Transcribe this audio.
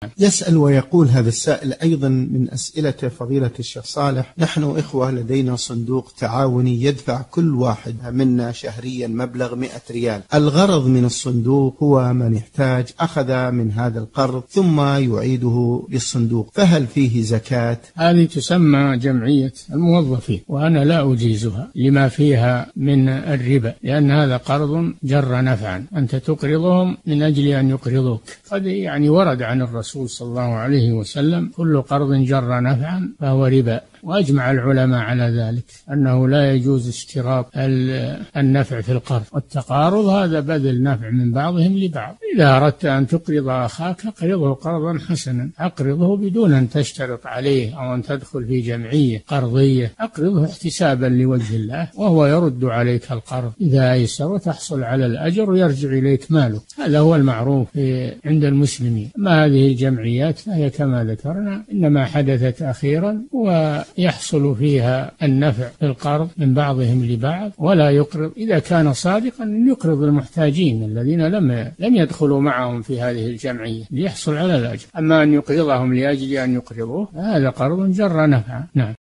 يسأل ويقول هذا السائل أيضا من أسئلة فضيلة الشيخ صالح: نحن إخوة لدينا صندوق تعاوني يدفع كل واحد منا شهريا مبلغ 100 ريال. الغرض من الصندوق هو من يحتاج أخذ من هذا القرض ثم يعيده للصندوق، فهل فيه زكاة؟ هذه تسمى جمعية الموظفين، وأنا لا أجيزها لما فيها من الربا، لأن هذا قرض جر نفعا، أنت تقرضهم من أجل أن يقرضوك. قد يعني ورد عن الرسول صلى الله عليه وسلم: كل قرض جر نفعا فهو ربا. وأجمع العلماء على ذلك أنه لا يجوز اشتراط النفع في القرض، والتقارض هذا بذل نفع من بعضهم لبعض. إذا أردت أن تقرض أخاك أقرضه قرضا حسنا، أقرضه بدون أن تشترط عليه أو أن تدخل في جمعية قرضية، أقرضه احتسابا لوجه الله وهو يرد عليك القرض إذا أيسر، وتحصل على الأجر ويرجع إليك ماله. هذا هو المعروف عند المسلمين. ما هذه الجمعيات فهي كما ذكرنا إنما حدثت أخيرا، ويحصل فيها النفع في القرض من بعضهم لبعض، ولا يقرض إذا كان صادقا أن يقرض المحتاجين الذين لم يدخلوا معهم في هذه الجمعية ليحصل على الأجر. أما أن يقرضهم لأجل أن يقرضوه هذا قرض جر نفعا. نعم.